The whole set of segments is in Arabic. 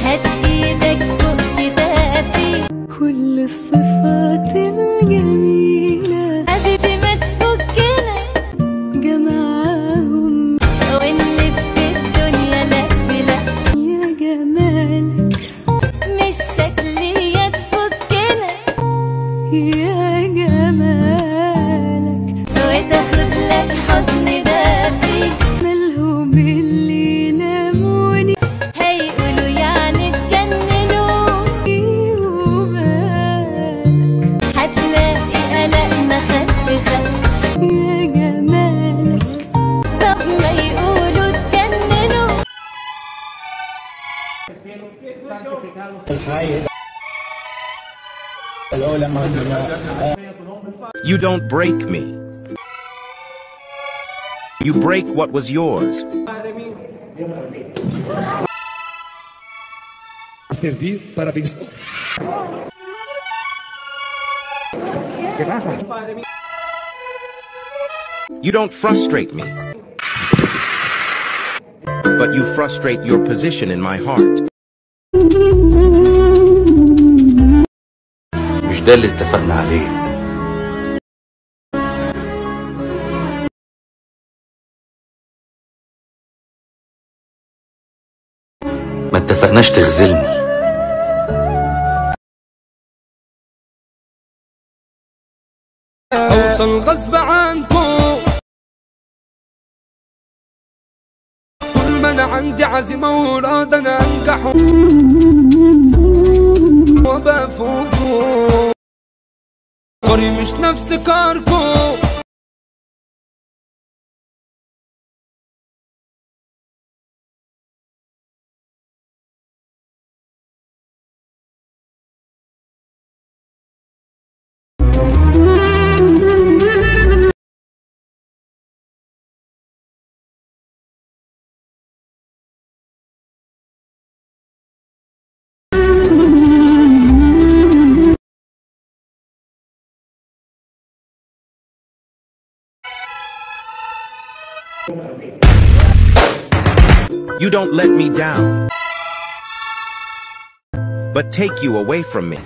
هات ايدك فوق كتافي، كل الصفات الجميلة حبيبي ما تفكنا جمعهم، ونلف الدنيا لف لف يا جمالك، مش شكلي يا تفكنا يا جمالك، وتاخد لك حضن دافي، مالهم اللي لاموني هيقولوا يعني اتجننوا، وبالك هتلاقي قلقنا خف خف يا جمالك، طب ما يقولوا اتجننوا. You don't break me. You break what was yours. Servir, parabéns. You don't frustrate me. But you frustrate your position in my heart. مش ده اللي اتفقنا عليه. ما اتفقناش تغزلني. اوصل غصب عنكم، طول ما انا عندي عزيمة وإرادة انا انجح وبفوقكم، قري مش نفس كاركم. You don't let me down, but take you away from me.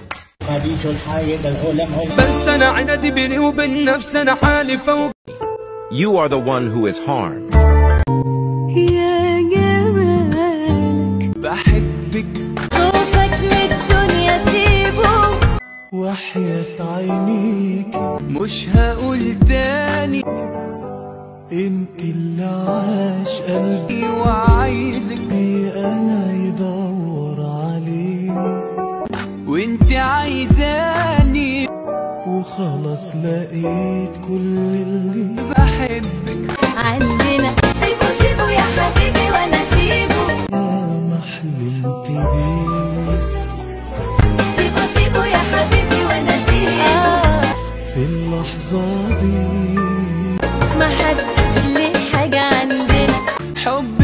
بس انا عنادي بيني وبين نفسي، انا حالي فوق. You are the one who is harmed. يا جمالك بحبك، خوفك من الدنيا سيبه، وحياة عينيك مش هقول تاني، انت اللي عاش قلبي وعايزك انا يدور عليني، وانت عايزاني وخلاص لقيت كل اللي بحبك. عندنا سيبه سيبه يا حبيبي وانا سيبه، يا ما حلمت بيه، سيبه سيبه يا حبيبي وانا سيبه، في اللحظة دي ما حدش ليه حاجة عندنا، حب